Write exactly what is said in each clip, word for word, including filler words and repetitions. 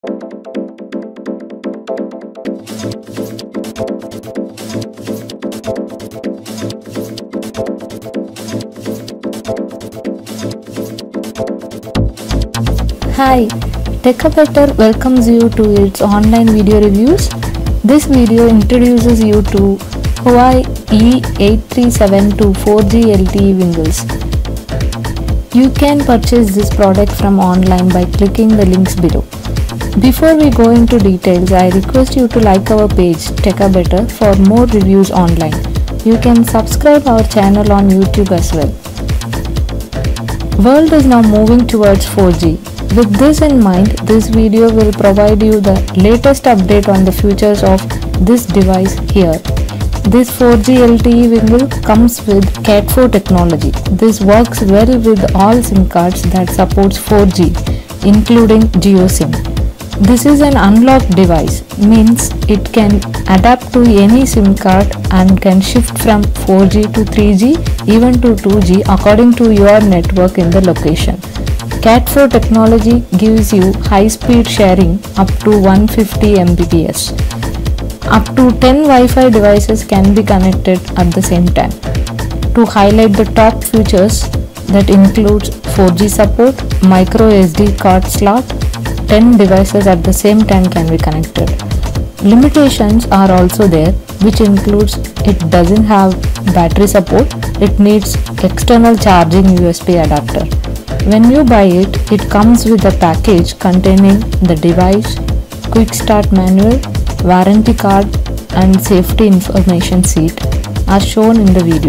Hi, TechAbetter welcomes you to its online video reviews. This video introduces you to HUAWEI E eight three seven two four G L T E Wingles. You can purchase this product from online by clicking the links below. Before we go into details, I request you to like our page TechAbetter for more reviews online. You can subscribe our channel on YouTube as well. World is now moving towards four G. With this in mind, this video will provide you the latest update on the features of this device here. This four G L T E Wingle comes with cat four technology. This works well with all SIM cards that supports four G, including GeoSIM. This is an unlocked device, means it can adapt to any SIM card and can shift from four G to three G, even to two G according to your network in the location. cat four technology gives you high-speed sharing up to one hundred fifty megabits per second. Up to ten Wi-Fi devices can be connected at the same time. To highlight the top features, that includes four G support, micro S D card slot, ten devices at the same time can be connected. Limitations are also there, which includes it doesn't have battery support, it needs external charging U S B adapter. When you buy it, it comes with a package containing the device, quick start manual, warranty card and safety information sheet as shown in the video.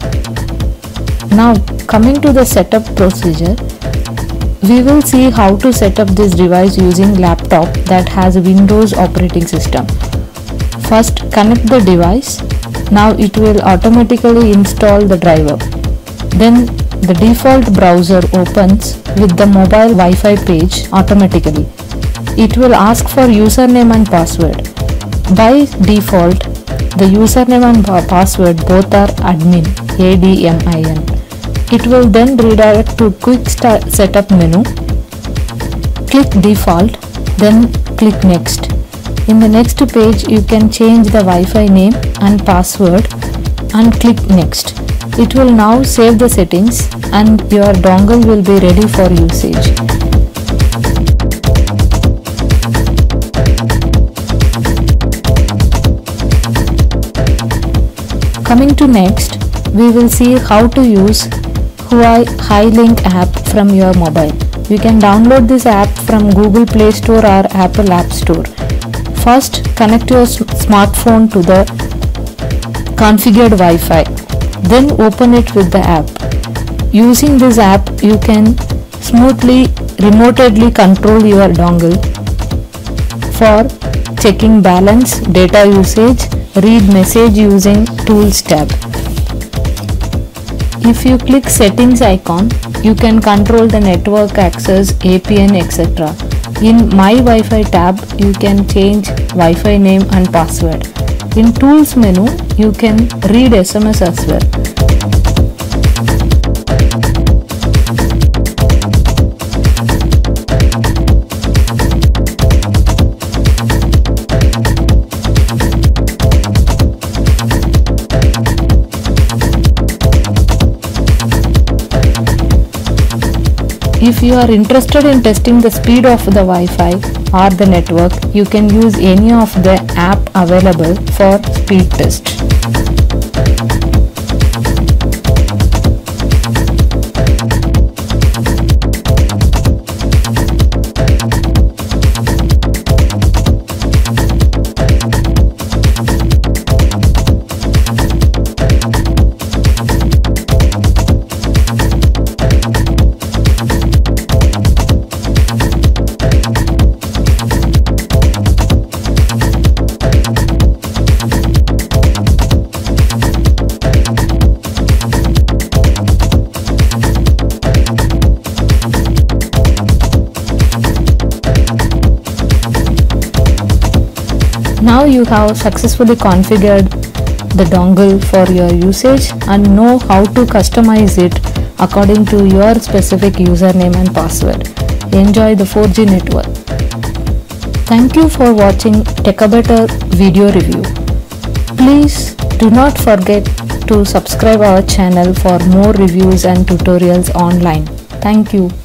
Now coming to the setup procedure, we will see how to set up this device using laptop that has a Windows operating system. First, connect the device. Now it will automatically install the driver. Then the default browser opens with the mobile Wi-Fi page automatically. It will ask for username and password. By default, the username and password both are admin, A D M I N. It will then redirect to quick start setup menu. Click default, then click next. In the next page, you can change the Wi-Fi name and password and click next. It will now save the settings and your dongle will be ready for usage. Coming to next, we will see how to use HUAWEI HiLink app from your mobile. You can download this app from Google Play Store or Apple App Store. First, connect your smartphone to the configured Wi-Fi. Then open it with the app. Using this app, you can smoothly remotely control your dongle for checking balance, data usage, read message using Tools tab. If you click Settings icon, you can control the network access, A P N, et cetera. In My Wi-Fi tab, you can change Wi-Fi name and password. In Tools menu, you can read S M S as well. If you are interested in testing the speed of the Wi-Fi or the network, you can use any of the app available for speed test. Now you have successfully configured the dongle for your usage and know how to customize it according to your specific username and password. Enjoy the four G network. Thank you for watching Tech-A-Better video review. Please do not forget to subscribe our channel for more reviews and tutorials online. Thank you.